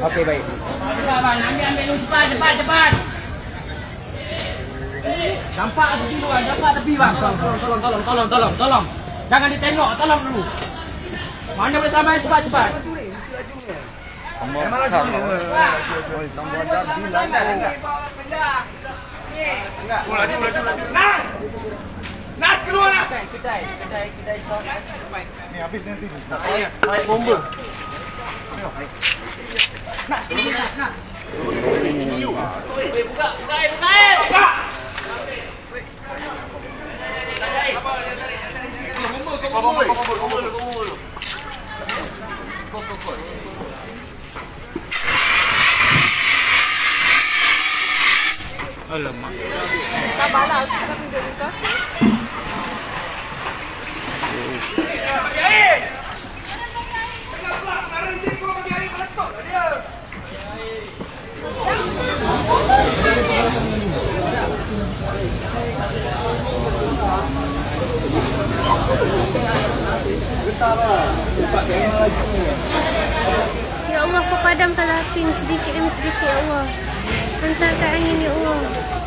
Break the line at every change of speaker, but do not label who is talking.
Okey, baik.
Cepat bang, ambil dulu cepat. Nampak tepi tu bang, nampak tepi bang. Tolong. Jangan ditengok, tolong dulu. Mana boleh sampai cepat. Laju. Nas keluar Nas. Kedai shop. Ni habis nanti. Naik bomba. Nas. Buka. Alamak.
Sabarlah, kita tunjuk buka. Ya Allah, kau padamkan api sedikit demi sedikit, ya Allah. Hantarkan angin, ya Allah.